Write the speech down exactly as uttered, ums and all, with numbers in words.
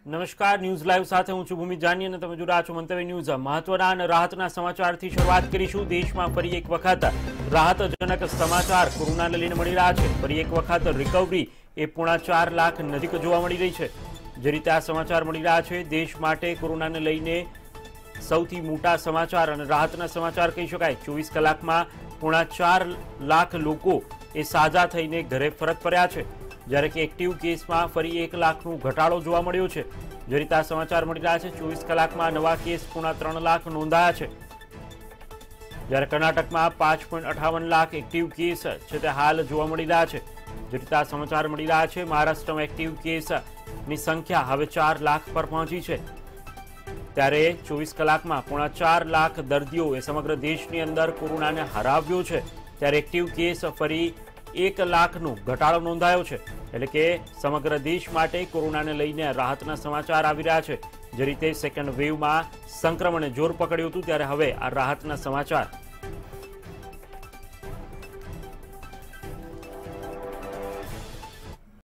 નમસ્કાર, news live સાથે હું છું ભૂમિ જાની અને તમે જોઈ રહ્યા છો મંતવ્ય ન્યૂઝ। મહત્વના અને રાહતના સમાચારથી શરૂઆત કરીશું। દેશમાં ફરી એક વખત રાહતજનક સમાચાર કોરોનાને લઈને મળી રહ્યા છે। ફરી એક વખત રિકવરી એ પોણા ચાર લાખ નજીક જોવા મળી રહી છે। જે રીતે આ સમાચાર મળી રહ્યા છે, દેશ માટે કોરોનાને લઈને સૌથી મોટા સમાચાર અને રાહતના સમાચાર કહી શકાય। ચોવીસ કલાકમાં પોણા ચાર લાખ લોકો એ સાજા થઈને ઘરે પરત ફર્યા છે, જ્યારે કે એક્ટિવ કેસમાં ફરી એક લાખનો ઘટાડો જોવા મળ્યો છે। જે રીતે આ સમાચાર મળી રહ્યા છે, ચોવીસ કલાકમાં નવા કેસ પોણા ત્રણ લાખ નોંધાયા છે, જ્યારે કર્ણાટકમાં પાંચ પોઈન્ટ અઠાવન લાખ એક્ટિવ કેસ છે તે હાલ જોવા મળી રહ્યા છે। જે રીતે આ સમાચાર મળી રહ્યા છે, મહારાષ્ટ્રમાં એક્ટિવ કેસની સંખ્યા હવે ચાર લાખ પર પહોંચી છે, ત્યારે ચોવીસ કલાકમાં પોણા ચાર લાખ દર્દીઓ એ સમગ્ર દેશની અંદર કોરોનાને હરાવ્યો છે, ત્યારે એક્ટિવ કેસ ફરી એક લાખનો ઘટાડો નોંધાયો છે। એટલે કે સમગ્ર દેશ માટે કોરોનાને લઈને રાહતના સમાચાર આવી રહ્યા છે। જે રીતે સેકન્ડ વેવમાં સંક્રમણે જોર પકડ્યું હતું, ત્યારે હવે આ રાહતના સમાચાર